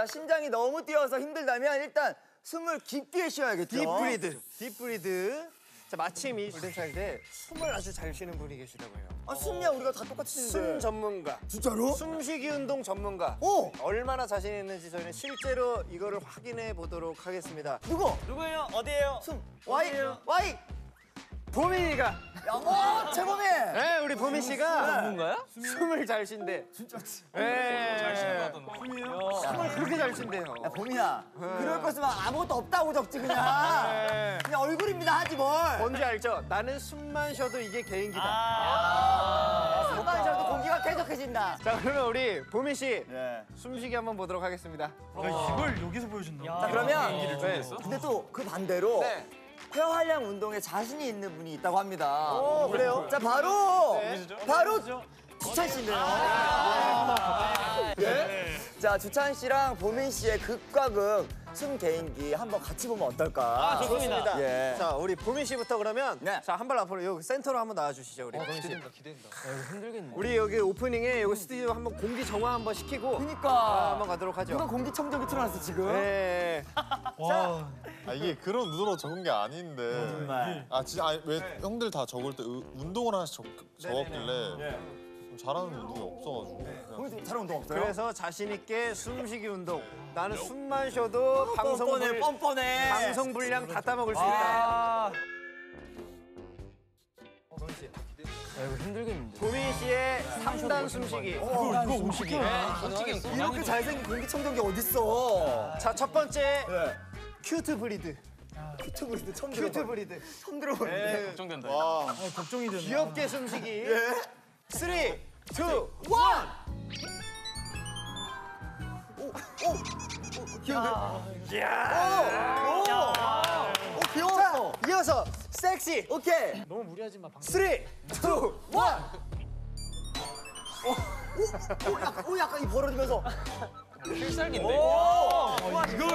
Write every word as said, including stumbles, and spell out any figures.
심장이 너무 뛰어서 힘들다면 일단 숨을 깊게 쉬어야겠죠. 딥브리드. 딥브리드. 자, 마침 이 골든차일드 때 숨을 아주 잘 쉬는 분이 계시다고 해요. 아, 숨이야 우리가 다 똑같이 숨 쉬는데. 전문가. 진짜로? 숨쉬기 운동 전문가. 오! 얼마나 자신 있는지 저희는 실제로 이거를 확인해 보도록 하겠습니다. 누구? 누구예요? 어디예요? 숨. 와이. 와이. 보민이가. 야, 어, 최고민. 네, 우리 보민 씨가 전문가야? 숨을 잘 쉰대. 진짜. 네. 잘 쉰다던 숨이요? 숨을 그렇게 잘 쉰대요. 야, 보민아. 그럴 거였으면 아무것도 없다고 적지 그냥. 네. 그냥 얼굴입니다 하지 뭘. 뭔지 알죠? 나는 숨만 쉬어도 이게 개인기다. 아, 숨만 쉬어도 공기가 쾌적해진다. 자, 그러면 우리 보민 씨 네. 숨쉬기 한번 보도록 하겠습니다. 이걸 여기서 보여준다고? 자, 그러면 네. 근데 또 그 반대로 네. 폐활량 운동에 자신이 있는 분이 있다고 합니다. 오, 그래요? 자, 바로 네. 바로 주찬 씨인데요. 예? 자, 주찬 씨랑 보민 씨의 극과 극 숨 개인기 한번 같이 보면 어떨까? 아, 좋습니다. 예. 자, 우리 보민 씨부터 그러면 네. 자, 한 발 앞으로 여기 센터로 한번 나와 주시죠, 우리. 보민 씨. 기대된다. 힘들겠네. 우리 여기 오프닝에 여기 스튜디오 한번 공기 정화 한번 시키고 그러니까 아, 한번 가도록 하죠. 누가 공기청정기 틀어놨어 지금? 네. 와. 아 이게 그런 눈으로 적은 게 아닌데. 정말. 아 진짜 아니, 왜 형들 다 적을 때 의- 운동을 하나씩 적, 적었길래 좀 잘하는 운동이 없어가지고. 그냥 보민 잘하는 운동 없어요? 그래서 자신 있게 숨쉬기 운동. 나는 숨만 쉬어도 방송 뻔뻔해 분- 뻔뻔해. 방송 분량 다 따먹을 수 있다. 아. 보민 씨. 이거 힘들겠는데. 보민 씨의 삼 단 숨쉬기. 이거 이거 음식이 이렇게 잘생긴 공기청정기 어딨어? 자, 첫 번째 네. 큐트 브리드. 큐트브리드 처음 큐트 들어봐. 브리드. 처음 들어보는데. 네. 걱정된다. 와 걱정이 되네. 귀엽게 숨쉬기. 예. 쓰리, 투, 원. 오, 오, 오, 귀여운데? 이야. 오, 오, 오, 귀여워. 이어서 섹시. 오케이. 너무 무리하지 마. 방금. 쓰리, 투, 원. 오, 오, 약간, 오, 약간 이 벌어지면서. 필살기인데. 오, 와, 이걸.